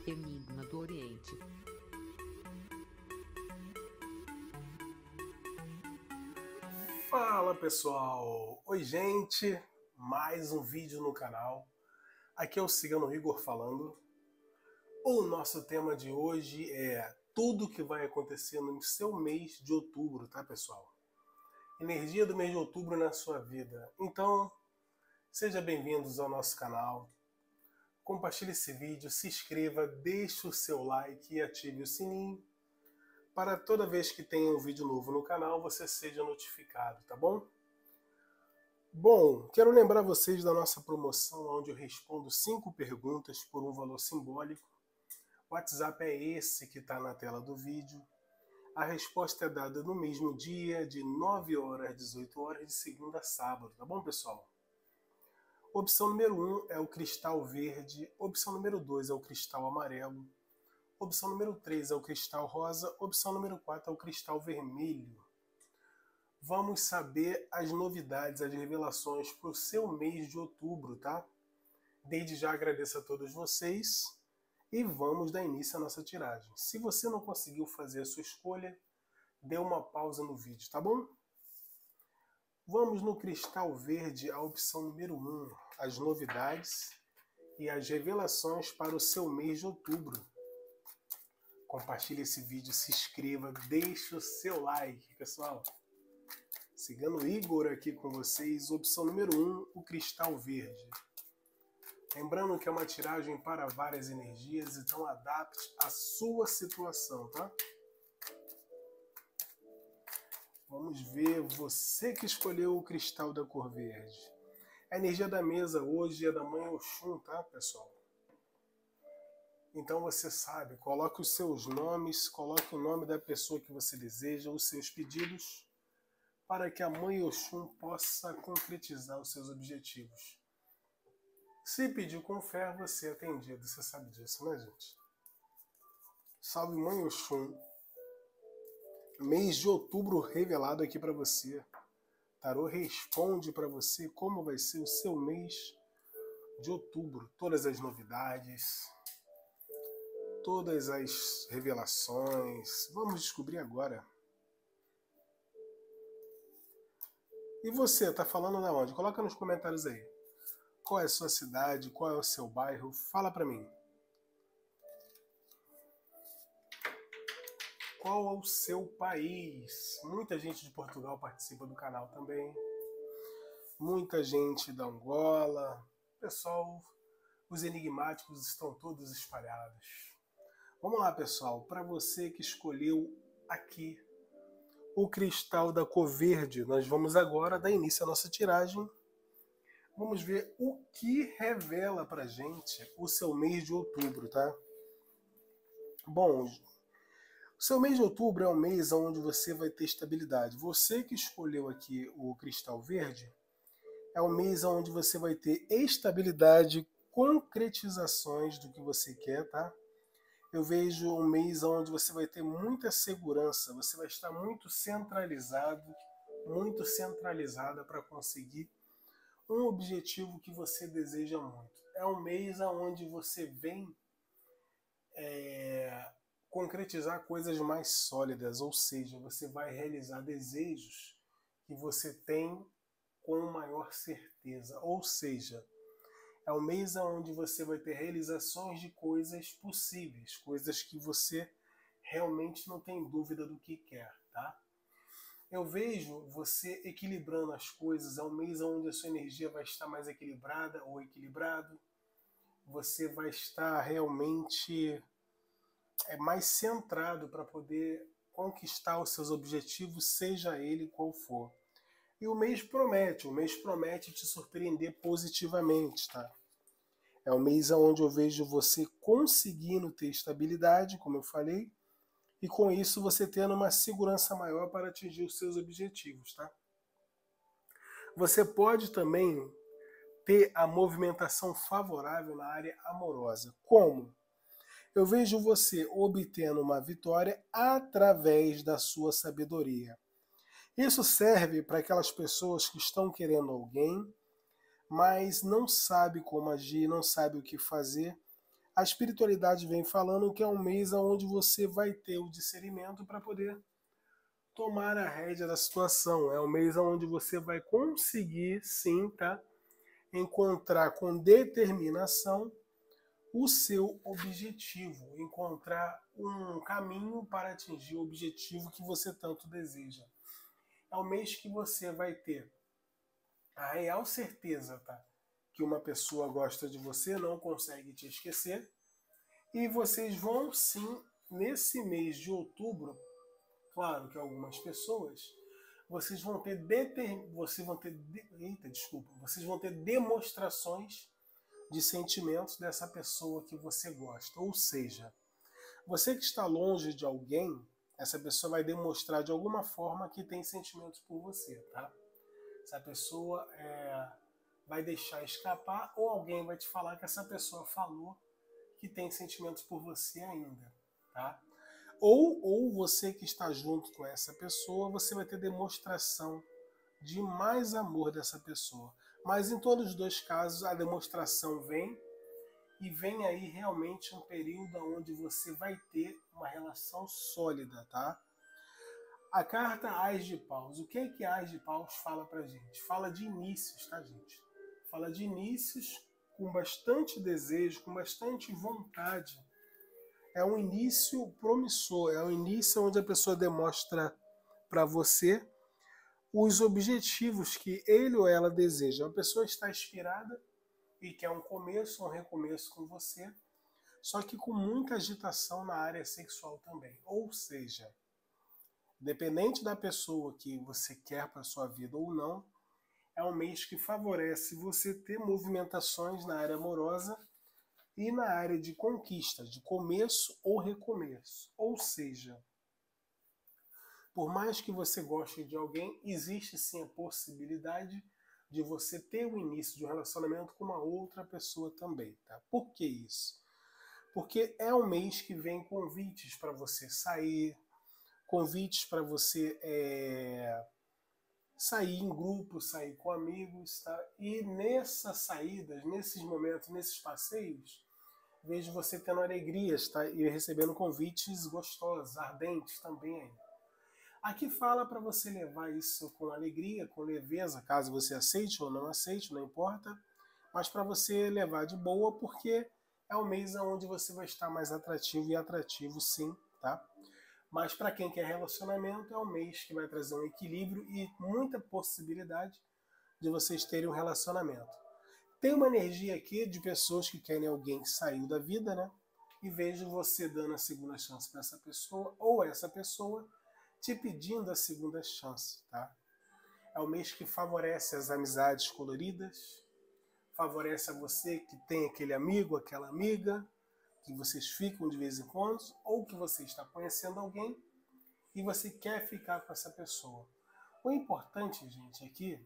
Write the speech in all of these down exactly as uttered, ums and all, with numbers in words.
Enigma do Oriente. Fala pessoal! Oi gente, mais um vídeo no canal. Aqui é o Cigano Igor falando. O nosso tema de hoje é tudo que vai acontecer no seu mês de outubro, tá pessoal? Energia do mês de outubro na sua vida. Então, sejam bem-vindos ao nosso canal. Compartilhe esse vídeo, se inscreva, deixe o seu like e ative o sininho para toda vez que tem um vídeo novo no canal você seja notificado, tá bom? Bom, quero lembrar vocês da nossa promoção onde eu respondo cinco perguntas por um valor simbólico. O WhatsApp é esse que está na tela do vídeo. A resposta é dada no mesmo dia, de nove horas às dezoito horas, de segunda a sábado, tá bom, pessoal? Opção número um é o cristal verde, opção número dois é o cristal amarelo, opção número três é o cristal rosa, opção número quatro é o cristal vermelho. Vamos saber as novidades, as revelações para o seu mês de outubro, tá? Desde já agradeço a todos vocês e vamos dar início à nossa tiragem. Se você não conseguiu fazer a sua escolha, dê uma pausa no vídeo, tá bom? Vamos no cristal verde, a opção número um, as novidades e as revelações para o seu mês de outubro. Compartilhe esse vídeo, se inscreva, deixe o seu like, pessoal. Cigano Igor aqui com vocês, opção número um, o cristal verde. Lembrando que é uma tiragem para várias energias, então adapte a sua situação, tá? Vamos ver, você que escolheu o cristal da cor verde. A energia da mesa hoje é da Mãe Oxum, tá, pessoal? Então você sabe, coloque os seus nomes, coloque o nome da pessoa que você deseja, os seus pedidos, para que a Mãe Oxum possa concretizar os seus objetivos. Se pedir com fé, você é atendido, você sabe disso, né, gente? Salve Mãe Oxum. Mês de outubro revelado aqui para você. Tarô responde para você como vai ser o seu mês de outubro. Todas as novidades, todas as revelações. Vamos descobrir agora. E você, tá falando da onde? Coloca nos comentários aí. Qual é a sua cidade? Qual é o seu bairro? Fala pra mim. Qual é o seu país? Muita gente de Portugal participa do canal também. Muita gente da Angola. Pessoal, os enigmáticos estão todos espalhados. Vamos lá, pessoal. Para você que escolheu aqui o cristal da cor verde, nós vamos agora dar início à nossa tiragem. Vamos ver o que revela pra gente o seu mês de outubro, tá? Bom, o seu mês de outubro é um mês onde você vai ter estabilidade. Você que escolheu aqui o cristal verde, é um mês onde você vai ter estabilidade, concretizações do que você quer, tá? Eu vejo um mês onde você vai ter muita segurança, você vai estar muito centralizado, muito centralizada para conseguir um objetivo que você deseja muito. É um mês onde você vem é, concretizar coisas mais sólidas, ou seja, você vai realizar desejos que você tem com maior certeza. Ou seja, é um mês onde você vai ter realizações de coisas possíveis, coisas que você realmente não tem dúvida do que quer, tá? Eu vejo você equilibrando as coisas, é um mês onde a sua energia vai estar mais equilibrada ou equilibrado. Você vai estar realmente é, mais centrado para poder conquistar os seus objetivos, seja ele qual for. E o mês promete, o mês promete te surpreender positivamente, tá? É um mês onde eu vejo você conseguindo ter estabilidade, como eu falei, e com isso você tendo uma segurança maior para atingir os seus objetivos, tá? Você pode também ter a movimentação favorável na área amorosa. Como? Eu vejo você obtendo uma vitória através da sua sabedoria. Isso serve para aquelas pessoas que estão querendo alguém, mas não sabe como agir, não sabe o que fazer. A espiritualidade vem falando que é um mês onde você vai ter o discernimento para poder tomar a rédea da situação. É um mês onde você vai conseguir, sim, tá? Encontrar com determinação o seu objetivo, encontrar um caminho para atingir o objetivo que você tanto deseja. É o mês que você vai ter a real certeza, tá? Que uma pessoa gosta de você, não consegue te esquecer, e vocês vão sim, nesse mês de outubro, claro que algumas pessoas, vocês vão ter determin... vocês vão ter de... eita, desculpa, vocês vão ter demonstrações de sentimentos dessa pessoa que você gosta. Ou seja, você que está longe de alguém, essa pessoa vai demonstrar de alguma forma que tem sentimentos por você, tá? Essa pessoa é... vai deixar escapar, ou alguém vai te falar que essa pessoa falou que tem sentimentos por você ainda, tá? Ou, ou você que está junto com essa pessoa, você vai ter demonstração de mais amor dessa pessoa. Mas em todos os dois casos, a demonstração vem, e vem aí realmente um período onde você vai ter uma relação sólida, tá? A carta Ás de Paus. O que é que a Ás de Paus fala pra gente? Fala de inícios, tá, gente? Fala de inícios com bastante desejo, com bastante vontade. É um início promissor, é um início onde a pessoa demonstra para você os objetivos que ele ou ela deseja. A pessoa está inspirada e quer um começo, um recomeço com você, só que com muita agitação na área sexual também. Ou seja, independente da pessoa que você quer para sua vida ou não, é um mês que favorece você ter movimentações na área amorosa e na área de conquista, de começo ou recomeço. Ou seja, por mais que você goste de alguém, existe sim a possibilidade de você ter o início de um relacionamento com uma outra pessoa também, tá? Por que isso? Porque é um mês que vem convites para você sair, convites para você é, sair em grupo, sair com amigos, tá? E nessas saídas, nesses momentos, nesses passeios, vejo você tendo alegrias, tá? E recebendo convites gostosos, ardentes também ainda. Aqui fala para você levar isso com alegria, com leveza, caso você aceite ou não aceite, não importa, mas para você levar de boa, porque é o mês onde você vai estar mais atrativo e atrativo sim, tá? Mas para quem quer relacionamento, é um mês que vai trazer um equilíbrio e muita possibilidade de vocês terem um relacionamento. Tem uma energia aqui de pessoas que querem alguém que saiu da vida, né? E vejo você dando a segunda chance para essa pessoa, ou essa pessoa te pedindo a segunda chance, tá? É um mês que favorece as amizades coloridas, favorece a você que tem aquele amigo, aquela amiga, que vocês ficam de vez em quando, ou que você está conhecendo alguém e você quer ficar com essa pessoa. O importante, gente, aqui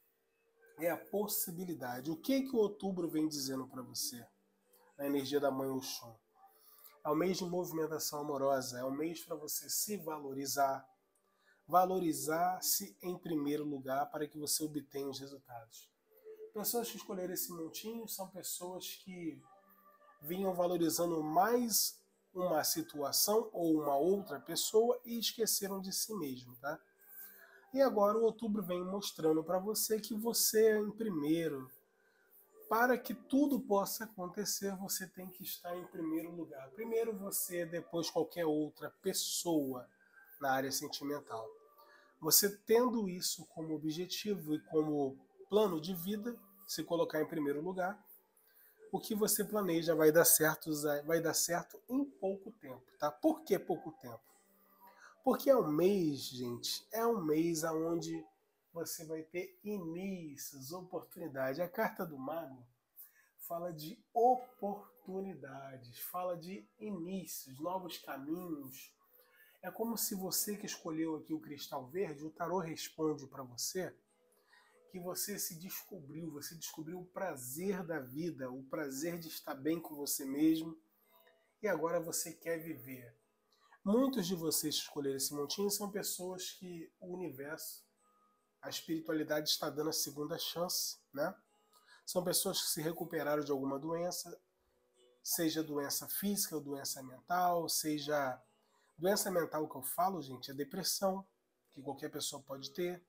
é a possibilidade. O que que o outubro vem dizendo para você? Na energia da Mãe Oxum. É um mês de movimentação amorosa, é um mês para você se valorizar, valorizar-se em primeiro lugar para que você obtenha os resultados. Pessoas que escolheram esse montinho são pessoas que vinham valorizando mais uma situação ou uma outra pessoa e esqueceram de si mesmo, tá? E agora o outubro vem mostrando para você que você é em primeiro. Para que tudo possa acontecer, você tem que estar em primeiro lugar. Primeiro você, depois qualquer outra pessoa na área sentimental. Você tendo isso como objetivo e como plano de vida, se colocar em primeiro lugar, o que você planeja vai dar certo, vai dar certo em pouco tempo, tá? Por que pouco tempo? Porque é um mês, gente, é um mês onde você vai ter inícios, oportunidade. A carta do mago fala de oportunidades, fala de inícios, novos caminhos. É como se você que escolheu aqui o cristal verde, o tarô responde para você que você se descobriu, você descobriu o prazer da vida, o prazer de estar bem com você mesmo, e agora você quer viver. Muitos de vocês que escolheram esse montinho são pessoas que o universo, a espiritualidade está dando a segunda chance, né? São pessoas que se recuperaram de alguma doença, seja doença física ou doença mental, seja doença mental que eu falo, gente, é depressão, que qualquer pessoa pode ter.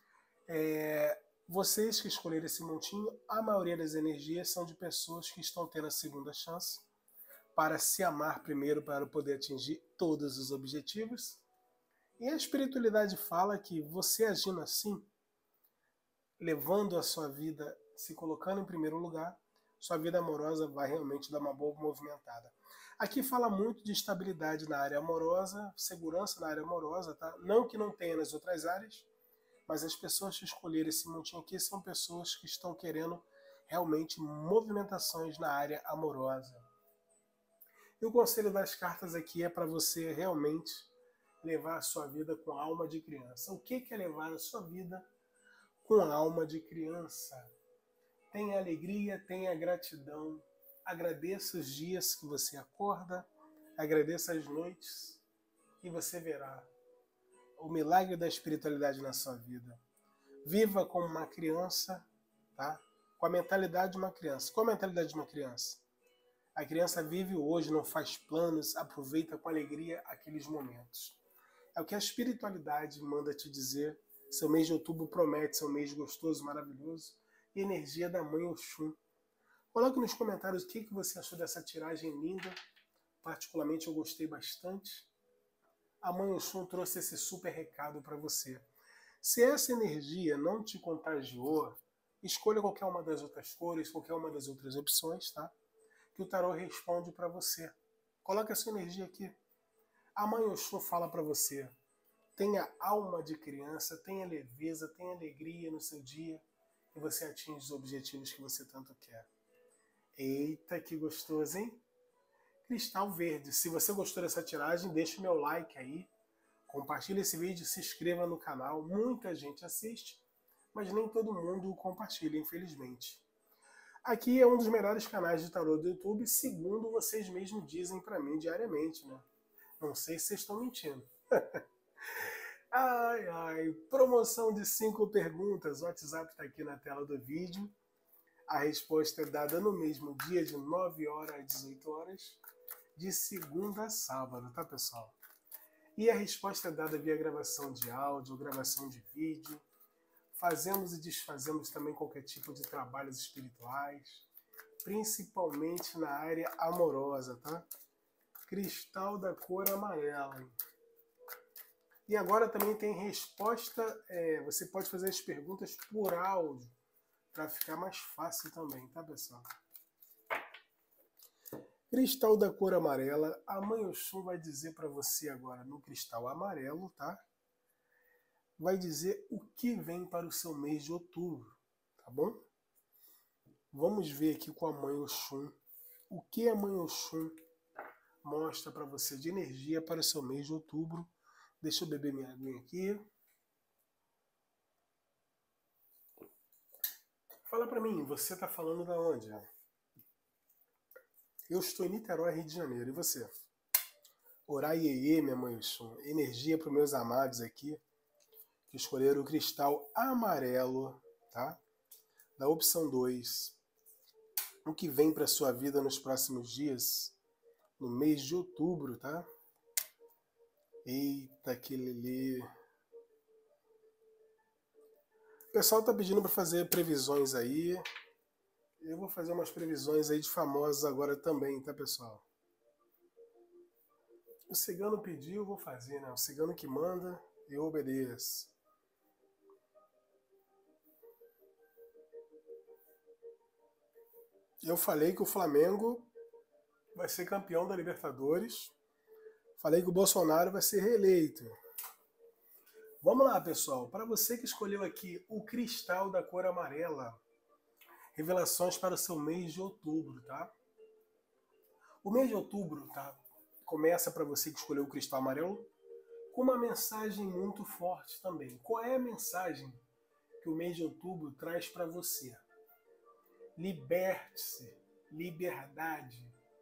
É, vocês que escolheram esse montinho, a maioria das energias são de pessoas que estão tendo a segunda chance para se amar primeiro, para poder atingir todos os objetivos. E a espiritualidade fala que você agindo assim, levando a sua vida, se colocando em primeiro lugar, sua vida amorosa vai realmente dar uma boa movimentada. Aqui fala muito de estabilidade na área amorosa, segurança na área amorosa, tá? Não que não tenha nas outras áreas, mas as pessoas que escolheram esse montinho aqui são pessoas que estão querendo realmente movimentações na área amorosa. E o conselho das cartas aqui é para você realmente levar a sua vida com alma de criança. O que é levar a sua vida com alma de criança? Tenha alegria, tenha gratidão. Agradeça os dias que você acorda, agradeça as noites e você verá o milagre da espiritualidade na sua vida. Viva como uma criança, tá? Com a mentalidade de uma criança. Qual a mentalidade de uma criança? A criança vive hoje, não faz planos, aproveita com alegria aqueles momentos. É o que a espiritualidade manda te dizer. Seu mês de outubro promete ser um mês gostoso, maravilhoso. E energia da Mãe Oxum. Coloque nos comentários o que você achou dessa tiragem linda. Particularmente eu gostei bastante. A Mãe Oxum trouxe esse super recado para você. Se essa energia não te contagiou, escolha qualquer uma das outras cores, qualquer uma das outras opções, tá? Que o tarô responde para você. Coloque essa energia aqui. A Mãe Oxum fala para você. Tenha alma de criança, tenha leveza, tenha alegria no seu dia e você atinge os objetivos que você tanto quer. Eita, que gostoso, hein? Cristal verde. Se você gostou dessa tiragem, deixe meu like aí. Compartilhe esse vídeo, se inscreva no canal. Muita gente assiste, mas nem todo mundo compartilha, infelizmente. Aqui é um dos melhores canais de tarô do YouTube, segundo vocês mesmos dizem para mim diariamente, né? Não sei se vocês estão mentindo. Ai, ai, promoção de cinco perguntas. O WhatsApp está aqui na tela do vídeo. A resposta é dada no mesmo dia, de nove horas às dezoito horas, de segunda a sábado, tá, pessoal? E a resposta é dada via gravação de áudio, gravação de vídeo. Fazemos e desfazemos também qualquer tipo de trabalhos espirituais, principalmente na área amorosa, tá? Cristal da cor amarela. E agora também tem resposta, é, você pode fazer as perguntas por áudio, para ficar mais fácil também, tá, pessoal? Cristal da cor amarela, a Mãe Oxum vai dizer para você agora no cristal amarelo, tá? Vai dizer o que vem para o seu mês de outubro, tá bom? Vamos ver aqui com a Mãe Oxum o que a Mãe Oxum mostra para você de energia para o seu mês de outubro. Deixa eu beber minha aguinha aqui. Fala para mim, você tá falando da onde? Eu estou em Niterói, Rio de Janeiro. E você? Oraiê, minha Mãe Oxum. Energia para os meus amados aqui, que escolheram o cristal amarelo, tá? Da opção dois. O que vem para sua vida nos próximos dias, no mês de outubro, tá? Eita, que lelê. O pessoal tá pedindo para fazer previsões aí. Eu vou fazer umas previsões aí de famosos agora também, tá, pessoal? O cigano pediu, eu vou fazer, né? O cigano que manda, eu obedeço. Eu falei que o Flamengo vai ser campeão da Libertadores. Falei que o Bolsonaro vai ser reeleito. Vamos lá, pessoal. Para você que escolheu aqui o cristal da cor amarela, revelações para o seu mês de outubro, tá? O mês de outubro, tá? Começa para você que escolheu o cristal amarelo com uma mensagem muito forte também. Qual é a mensagem que o mês de outubro traz para você? Liberte-se, liberdade.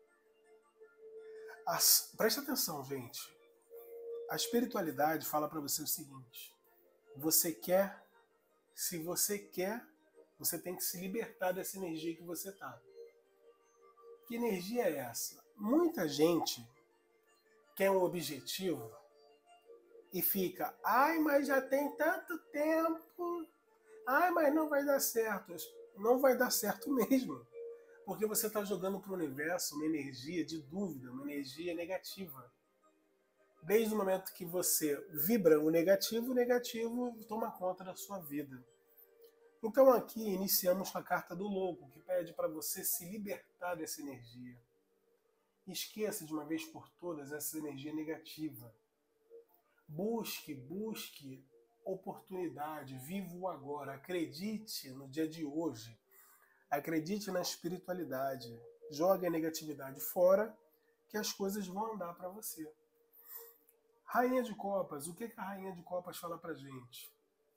As... Presta atenção, gente. A espiritualidade fala para você o seguinte: você quer, se você quer, você tem que se libertar dessa energia que você tá. Que energia é essa? Muita gente quer um objetivo e fica, ai, mas já tem tanto tempo, ai, mas não vai dar certo. Não vai dar certo mesmo, porque você está jogando para o universo uma energia de dúvida, uma energia negativa. Desde o momento que você vibra o negativo, o negativo toma conta da sua vida. Então aqui iniciamos com a carta do louco, que pede para você se libertar dessa energia. Esqueça de uma vez por todas essa energia negativa. Busque, busque oportunidade, viva o agora, acredite no dia de hoje, acredite na espiritualidade, jogue a negatividade fora, que as coisas vão andar para você. Rainha de Copas, o que a Rainha de Copas fala pra gente?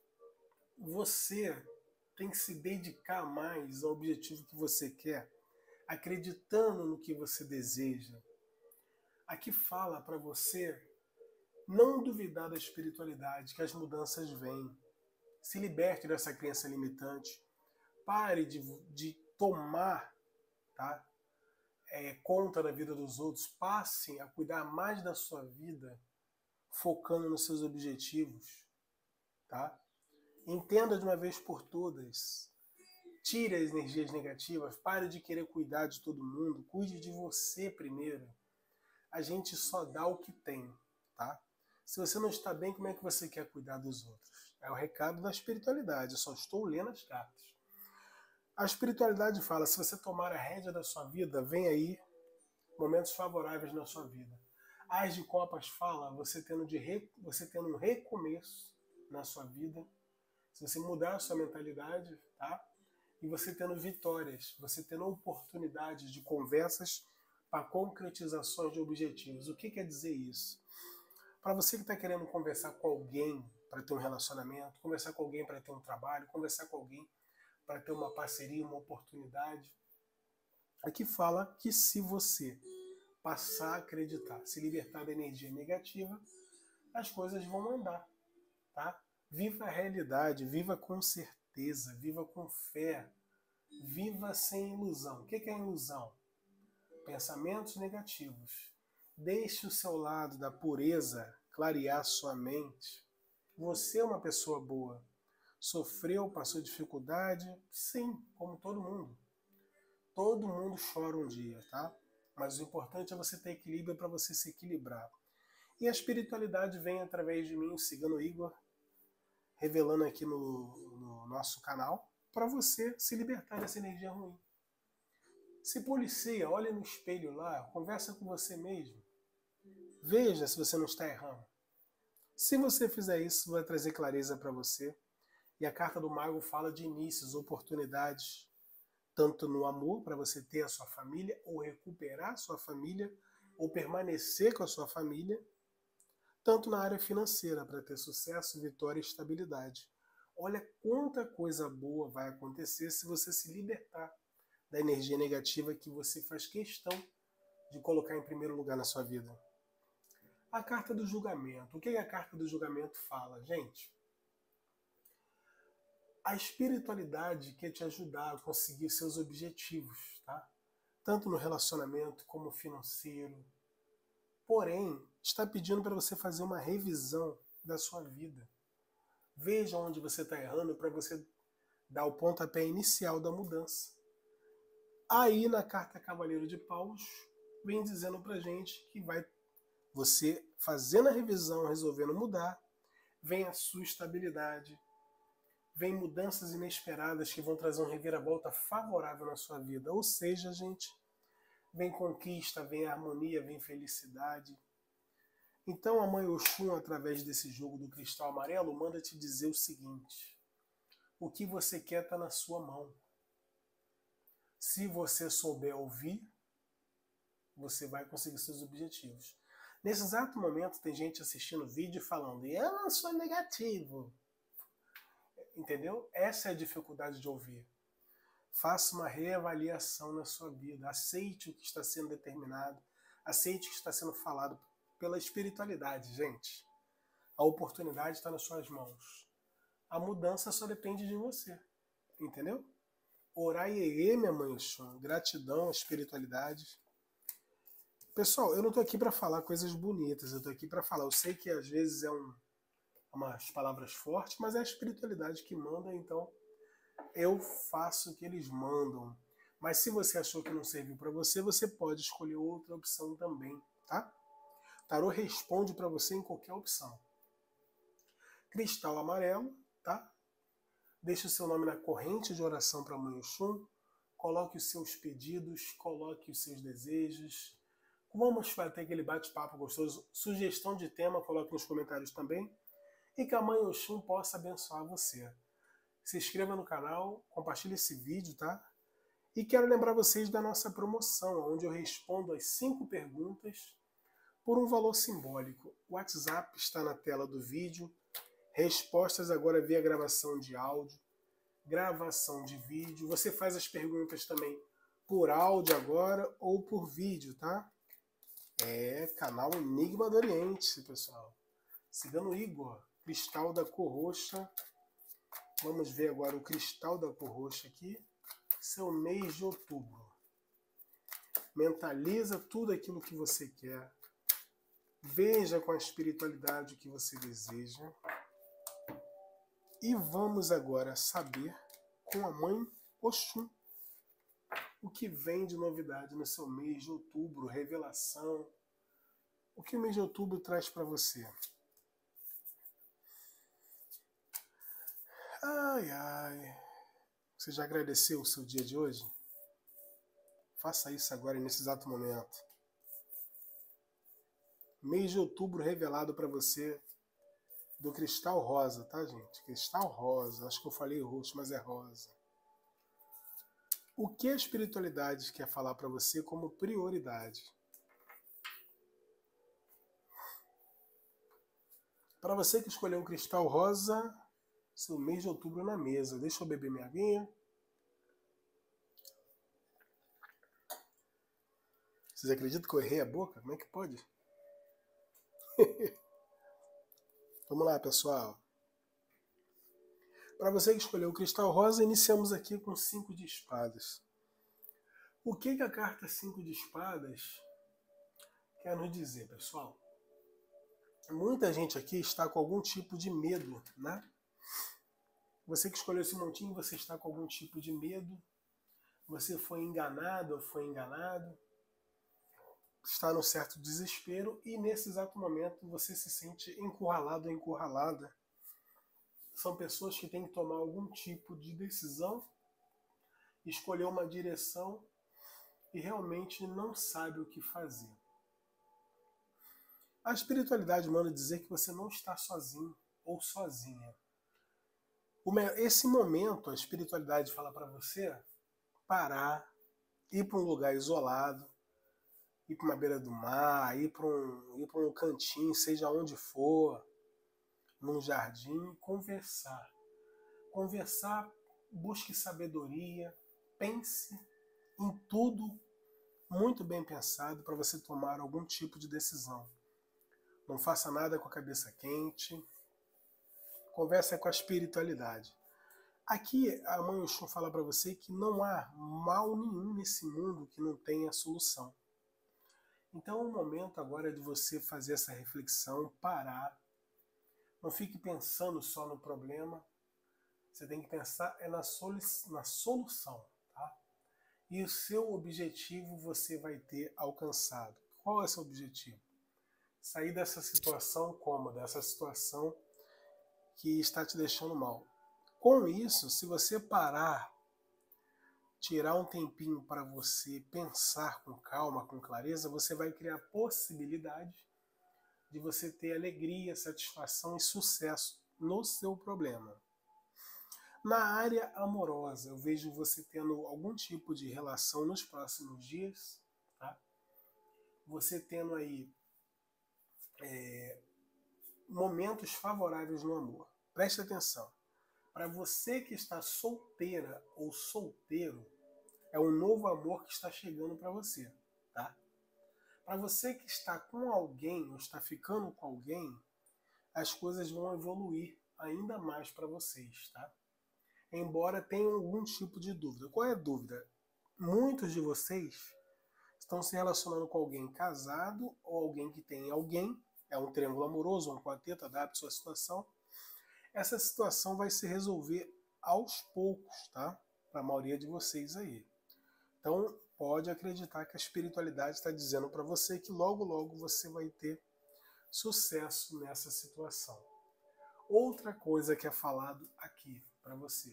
Você tem que se dedicar mais ao objetivo que você quer, acreditando no que você deseja. Aqui fala para você não duvidar da espiritualidade, que as mudanças vêm. Se liberte dessa crença limitante. Pare de, de tomar, tá, é, conta da vida dos outros. Passe a cuidar mais da sua vida, focando nos seus objetivos. Tá? Entenda de uma vez por todas. Tire as energias negativas. Pare de querer cuidar de todo mundo. Cuide de você primeiro. A gente só dá o que tem. Tá? Se você não está bem, como é que você quer cuidar dos outros? É o recado da espiritualidade. Eu só estou lendo as cartas. A espiritualidade fala, se você tomar a rédea da sua vida, vem aí momentos favoráveis na sua vida. As de Copas fala, você tendo, de re... você tendo um recomeço na sua vida, se você mudar a sua mentalidade, tá? E você tendo vitórias, você tendo oportunidades de conversas para concretizações de objetivos. O que quer dizer isso? Para você que está querendo conversar com alguém para ter um relacionamento, conversar com alguém para ter um trabalho, conversar com alguém para ter uma parceria, uma oportunidade, aqui fala que se você passar a acreditar, se libertar da energia negativa, as coisas vão andar, tá? Viva a realidade, viva com certeza, viva com fé, viva sem ilusão. O que é ilusão? Pensamentos negativos. Deixe o seu lado da pureza clarear sua mente. Você é uma pessoa boa. Sofreu, passou dificuldade? Sim, como todo mundo. Todo mundo chora um dia, tá? Mas o importante é você ter equilíbrio para você se equilibrar. E a espiritualidade vem através de mim, o Cigano Igor, revelando aqui no, no nosso canal, para você se libertar dessa energia ruim. Se policia, olhe no espelho lá, conversa com você mesmo. Veja se você não está errando. Se você fizer isso, vai trazer clareza para você. E a carta do Mago fala de inícios, oportunidades, tanto no amor, para você ter a sua família, ou recuperar a sua família, ou permanecer com a sua família, tanto na área financeira, para ter sucesso, vitória e estabilidade. Olha quanta coisa boa vai acontecer se você se libertar da energia negativa que você faz questão de colocar em primeiro lugar na sua vida. A carta do julgamento. O que a carta do julgamento fala, gente? A espiritualidade quer te ajudar a conseguir seus objetivos, tá? Tanto no relacionamento como financeiro. Porém, está pedindo para você fazer uma revisão da sua vida. Veja onde você está errando para você dar o pontapé inicial da mudança. Aí, na carta Cavaleiro de Paus, vem dizendo para gente que vai você fazendo a revisão, resolvendo mudar, vem a sua estabilidade, vem mudanças inesperadas que vão trazer uma reviravolta favorável na sua vida. Ou seja, gente, vem conquista, vem harmonia, vem felicidade. Então a Mãe Oxum, através desse jogo do cristal amarelo, manda te dizer o seguinte: o que você quer está na sua mão. Se você souber ouvir, você vai conseguir seus objetivos. Nesse exato momento tem gente assistindo o vídeo e falando, eu não sou negativo. Entendeu? Essa é a dificuldade de ouvir. Faça uma reavaliação na sua vida. Aceite o que está sendo determinado. Aceite o que está sendo falado pela espiritualidade, gente. A oportunidade está nas suas mãos. A mudança só depende de você. Entendeu? Oraiê, minha mãe Oxum. Gratidão, espiritualidade. Pessoal, eu não tô aqui para falar coisas bonitas, eu tô aqui para falar. Eu sei que às vezes é um, umas palavras fortes, mas é a espiritualidade que manda, então eu faço o que eles mandam. Mas se você achou que não serviu para você, você pode escolher outra opção também, tá? Tarô responde para você em qualquer opção. Cristal amarelo, tá? Deixe o seu nome na corrente de oração para a Mãe Oxum. Coloque os seus pedidos, coloque os seus desejos. Vamos ter aquele bate-papo gostoso. Sugestão de tema, coloque nos comentários também. E que a Mãe Oxum possa abençoar você. Se inscreva no canal, compartilhe esse vídeo, tá? E quero lembrar vocês da nossa promoção, onde eu respondo as cinco perguntas por um valor simbólico. O WhatsApp está na tela do vídeo. Respostas agora via gravação de áudio, gravação de vídeo. Você faz as perguntas também por áudio agora ou por vídeo, tá? É, canal Enigma do Oriente, pessoal. Cigano Igor, cristal da cor roxa. Vamos ver agora o cristal da cor roxa aqui. Seu mês de outubro. Mentaliza tudo aquilo que você quer. Veja com a espiritualidade o que você deseja. E vamos agora saber com a Mãe Oxum o que vem de novidade no seu mês de outubro, revelação. O que o mês de outubro traz para você? Ai, ai. Você já agradeceu o seu dia de hoje? Faça isso agora, nesse exato momento. Mês de outubro revelado para você do cristal rosa, tá, gente? Cristal rosa. Acho que eu falei roxo, mas é rosa. O que a espiritualidade quer falar para você como prioridade? Para você que escolheu o cristal rosa, seu mês de outubro na mesa. Deixa eu beber minha aguinha. Vocês acreditam que eu errei a boca? Como é que pode? Vamos lá, pessoal. Para você que escolheu o cristal rosa, iniciamos aqui com cinco de espadas. O que, que a carta cinco de espadas quer nos dizer, pessoal? Muita gente aqui está com algum tipo de medo, né? Você que escolheu esse montinho, você está com algum tipo de medo. Você foi enganado ou foi enganado. Está num certo desespero e nesse exato momento você se sente encurralado ou encurralada. São pessoas que têm que tomar algum tipo de decisão, escolher uma direção e realmente não sabe o que fazer. A espiritualidade manda dizer que você não está sozinho ou sozinha. Esse momento, a espiritualidade fala para você parar, ir para um lugar isolado, ir para uma beira do mar, ir para um, ir para um cantinho, seja onde for, num jardim, conversar. Conversar, busque sabedoria, pense em tudo muito bem pensado para você tomar algum tipo de decisão. Não faça nada com a cabeça quente. Converse com a espiritualidade. Aqui a Mãe Oxum fala para você que não há mal nenhum nesse mundo que não tenha solução. Então é o momento agora de você fazer essa reflexão, parar. Não fique pensando só no problema. Você tem que pensar é na, solu na solução. Tá? E o seu objetivo você vai ter alcançado. Qual é o seu objetivo? Sair dessa situação cômoda, essa situação que está te deixando mal. Com isso, se você parar, tirar um tempinho para você pensar com calma, com clareza, você vai criar possibilidade de você ter alegria, satisfação e sucesso no seu problema. Na área amorosa, eu vejo você tendo algum tipo de relação nos próximos dias, tá? Você tendo aí é, momentos favoráveis no amor. Preste atenção. Para você que está solteira ou solteiro, é um novo amor que está chegando para você, tá? Para você que está com alguém ou está ficando com alguém, as coisas vão evoluir ainda mais para vocês, tá? embora tenham algum tipo de dúvida. Qual é a dúvida? Muitos de vocês estão se relacionando com alguém casado ou alguém que tem alguém, é um triângulo amoroso, um quarteto, adapte a sua situação. Essa situação vai se resolver aos poucos, tá? Para a maioria de vocês aí. Então, pode acreditar que a espiritualidade está dizendo para você que logo, logo você vai ter sucesso nessa situação. Outra coisa que é falado aqui para você.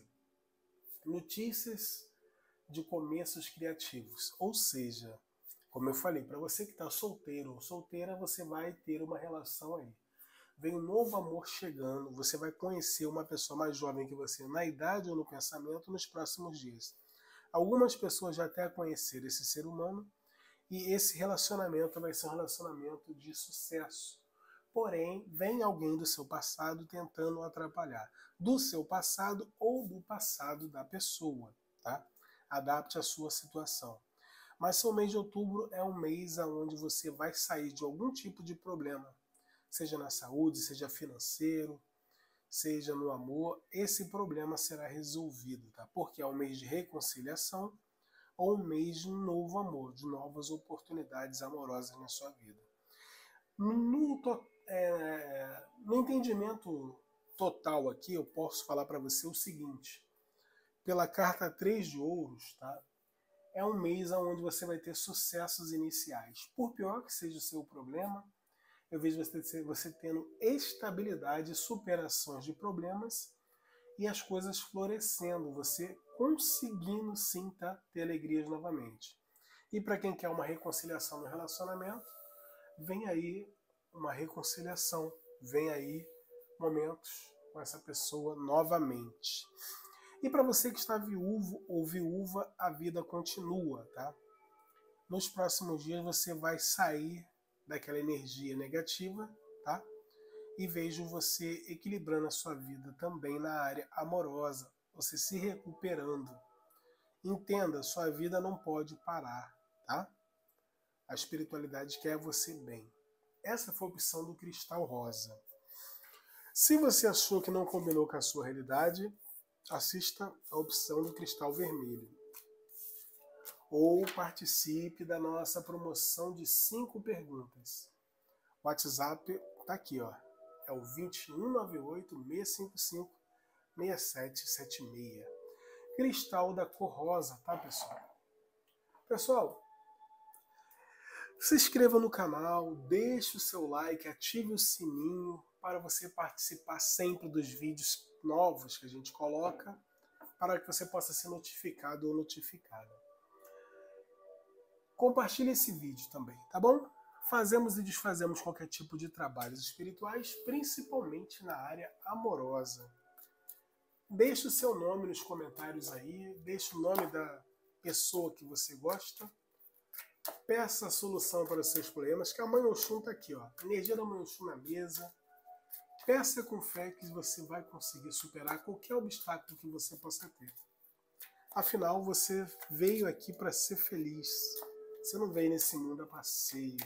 Notícias de começos criativos. Ou seja, como eu falei, para você que está solteiro ou solteira, você vai ter uma relação aí. Vem um novo amor chegando, você vai conhecer uma pessoa mais jovem que você na idade ou no pensamento nos próximos dias. Algumas pessoas já até conheceram esse ser humano e esse relacionamento vai ser um relacionamento de sucesso. Porém, vem alguém do seu passado tentando atrapalhar. Do seu passado ou do passado da pessoa, tá? Adapte a sua situação. Mas seu mês de outubro é um mês onde você vai sair de algum tipo de problema. Seja na saúde, seja financeiro, seja no amor, esse problema será resolvido, tá? Porque é um mês de reconciliação ou um mês de novo amor, de novas oportunidades amorosas na sua vida. No, é, no entendimento total aqui, eu posso falar para você o seguinte, pela carta três de ouros, tá? É um mês onde você vai ter sucessos iniciais. Por pior que seja o seu problema, eu vejo você, você tendo estabilidade, superações de problemas e as coisas florescendo, você conseguindo sim tá, ter alegrias novamente. E para quem quer uma reconciliação no relacionamento, vem aí uma reconciliação, vem aí momentos com essa pessoa novamente. E para você que está viúvo ou viúva, a vida continua, tá? Nos próximos dias você vai sair daquela energia negativa, tá? E vejo você equilibrando a sua vida também na área amorosa, você se recuperando. Entenda, sua vida não pode parar, tá? A espiritualidade quer você bem. Essa foi a opção do cristal rosa. Se você achou que não combinou com a sua realidade, assista a opção do cristal vermelho. Ou participe da nossa promoção de cinco perguntas. O WhatsApp está aqui, ó. É o dois um nove oito, seis cinco cinco, seis sete sete seis. Cristal da cor rosa, tá, pessoal? Pessoal, se inscreva no canal, deixe o seu like, ative o sininho para você participar sempre dos vídeos novos que a gente coloca, para que você possa ser notificado ou notificada. Compartilhe esse vídeo também, tá bom? Fazemos e desfazemos qualquer tipo de trabalhos espirituais, principalmente na área amorosa. Deixe o seu nome nos comentários aí, deixe o nome da pessoa que você gosta. Peça a solução para os seus problemas, que a Mãe Oxum está aqui, ó. Energia da Mãe Oxum na mesa. Peça com fé que você vai conseguir superar qualquer obstáculo que você possa ter. Afinal, você veio aqui para ser feliz. Você não veio nesse mundo a passeio.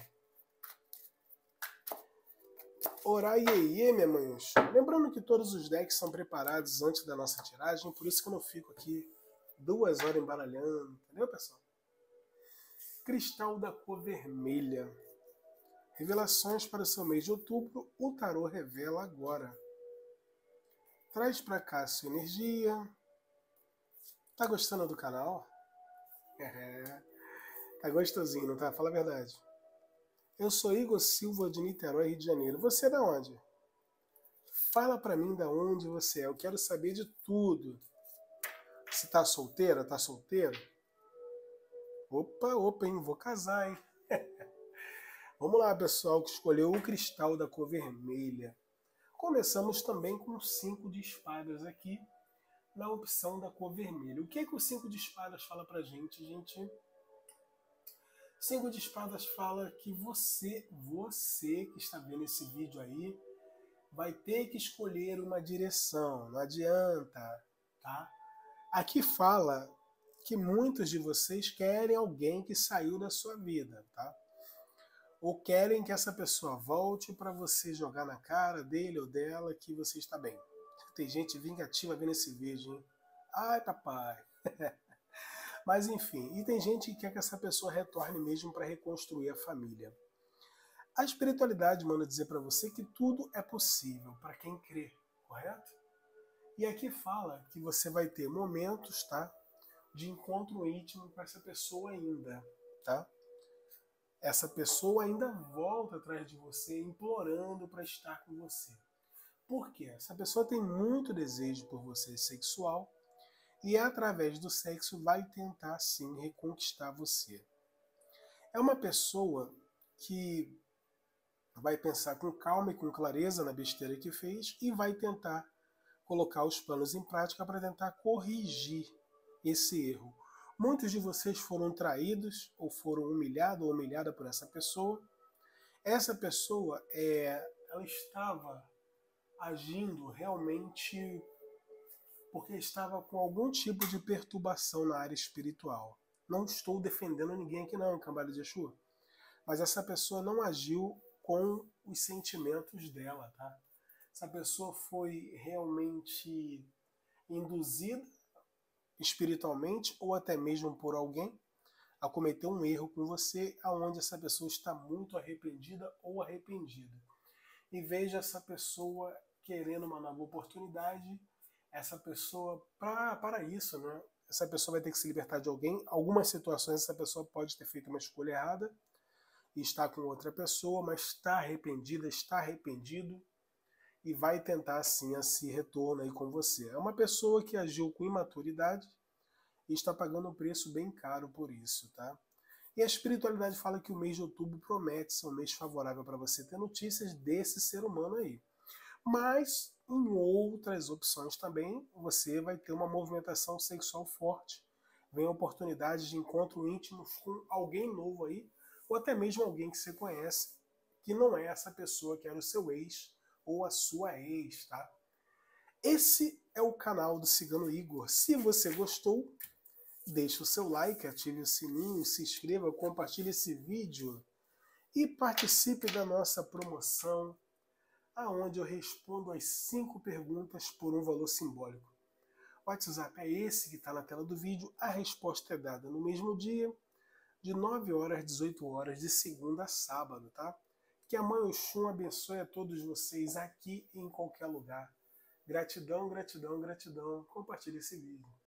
Orar iê, minha Mãe Oxum. Lembrando que todos os decks são preparados antes da nossa tiragem, por isso que eu não fico aqui duas horas embaralhando, entendeu, pessoal? Cristal da cor vermelha. Revelações para o seu mês de outubro, o tarô revela agora. Traz para cá a sua energia. Tá gostando do canal? É, tá gostosinho, não tá? Fala a verdade. Eu sou Igor Silva de Niterói, Rio de Janeiro. Você é da onde? Fala para mim da onde você é. Eu quero saber de tudo. Se tá solteira, tá solteiro? Opa, opa, hein? Vou casar, hein? Vamos lá, pessoal, que escolheu o cristal da cor vermelha. Começamos também com o cinco de espadas aqui, na opção da cor vermelha. O que é que o cinco de espadas fala pra gente, gente? O cinco de espadas fala que você, você que está vendo esse vídeo aí, vai ter que escolher uma direção, não adianta, tá? Aqui fala que muitos de vocês querem alguém que saiu da sua vida, tá? Ou querem que essa pessoa volte para você jogar na cara dele ou dela que você está bem. Tem gente vingativa vendo esse vídeo, hein? Ai, papai. Mas enfim, e tem gente que quer que essa pessoa retorne mesmo para reconstruir a família. A espiritualidade manda dizer para você que tudo é possível para quem crê, correto? E aqui fala que você vai ter momentos, tá, de encontro íntimo com essa pessoa ainda, tá? Essa pessoa ainda volta atrás de você, implorando para estar com você. Por quê? Essa pessoa tem muito desejo por você sexual e através do sexo vai tentar sim reconquistar você. É uma pessoa que vai pensar com calma e com clareza na besteira que fez e vai tentar colocar os planos em prática para tentar corrigir esse erro. Muitos de vocês foram traídos ou foram humilhados ou humilhada por essa pessoa. Essa pessoa é, ela estava agindo realmente porque estava com algum tipo de perturbação na área espiritual. Não estou defendendo ninguém aqui não, cambada de Exu. Mas essa pessoa não agiu com os sentimentos dela, tá? Essa pessoa foi realmente induzida espiritualmente ou até mesmo por alguém a cometer um erro com você, aonde essa pessoa está muito arrependida ou arrependido. E veja essa pessoa querendo uma nova oportunidade, essa pessoa, pra, para isso, né? Essa pessoa vai ter que se libertar de alguém. Algumas situações essa pessoa pode ter feito uma escolha errada e está com outra pessoa, mas está arrependida, está arrependido e vai tentar sim esse retorno aí com você. É uma pessoa que agiu com imaturidade e está pagando um preço bem caro por isso, tá? E a espiritualidade fala que o mês de outubro promete ser um mês favorável para você ter notícias desse ser humano aí. Mas em outras opções também você vai ter uma movimentação sexual forte. Vem oportunidades de encontro íntimo com alguém novo aí, ou até mesmo alguém que você conhece, que não é essa pessoa que era o seu ex ou a sua ex, tá? Esse é o canal do Cigano Igor. Se você gostou, deixe o seu like, ative o sininho, se inscreva, compartilhe esse vídeo e participe da nossa promoção, aonde eu respondo as cinco perguntas por um valor simbólico. O WhatsApp é esse que está na tela do vídeo. A resposta é dada no mesmo dia, de nove horas às dezoito horas, de segunda a sábado, tá? Que a Mãe Oxum abençoe a todos vocês aqui e em qualquer lugar. Gratidão, gratidão, gratidão. Compartilhe esse vídeo.